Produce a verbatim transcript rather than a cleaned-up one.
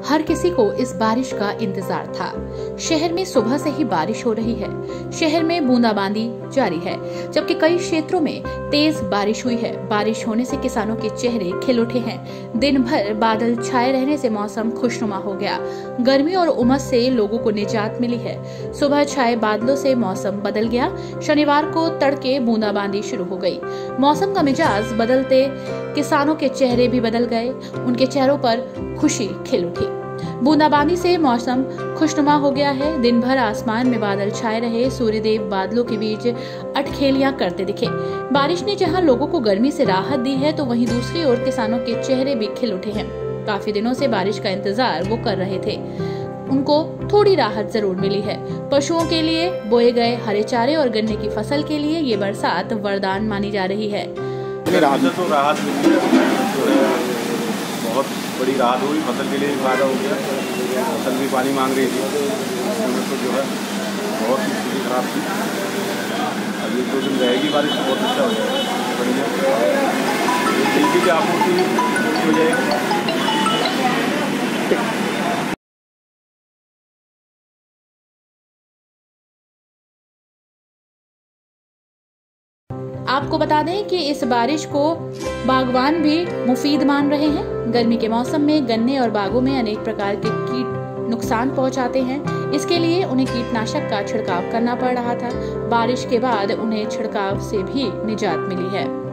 हर किसी को इस बारिश का इंतजार था। शहर में सुबह से ही बारिश हो रही है। शहर में बूंदाबांदी जारी है, जबकि कई क्षेत्रों में तेज बारिश हुई है। बारिश होने से किसानों के चेहरे खिल उठे हैं। दिन भर बादल छाए रहने से मौसम खुशनुमा हो गया। गर्मी और उमस से लोगों को निजात मिली है। सुबह छाए बादलों से मौसम बदल गया। शनिवार को तड़के बूंदाबांदी शुरू हो गई। मौसम का मिजाज बदलते किसानों के चेहरे भी बदल गए। उनके चेहरों पर खुशी खिल उठी। बूंदाबांदी से मौसम खुशनुमा हो गया है। दिन भर आसमान में बादल छाए रहे। सूर्यदेव बादलों के बीच अटखेलियां करते दिखे। बारिश ने जहां लोगों को गर्मी से राहत दी है, तो वहीं दूसरी ओर किसानों के चेहरे भी खिल उठे हैं। काफी दिनों से बारिश का इंतजार वो कर रहे थे। उनको थोड़ी राहत जरूर मिली है। पशुओं के लिए बोए गए हरे चारे और गन्ने की फसल के लिए ये बरसात वरदान मानी जा रही है। राहत तो राहत मिली है, बहुत बड़ी राहत हुई। फसल के लिए भी फायदा हो गया। फसल भी पानी मांग रही थी, तो जो है बहुत ही स्थिति खराब थी। अभी दो दिन रहेगी बारिश तो बहुत अच्छा हो जाएगा, बढ़िया बिजली की आपूर्ति हो जाएगी। आपको बता दें कि इस बारिश को बागवान भी मुफीद मान रहे हैं। गर्मी के मौसम में गन्ने और बागों में अनेक प्रकार के कीट नुकसान पहुंचाते हैं। इसके लिए उन्हें कीटनाशक का छिड़काव करना पड़ रहा था। बारिश के बाद उन्हें छिड़काव से भी निजात मिली है।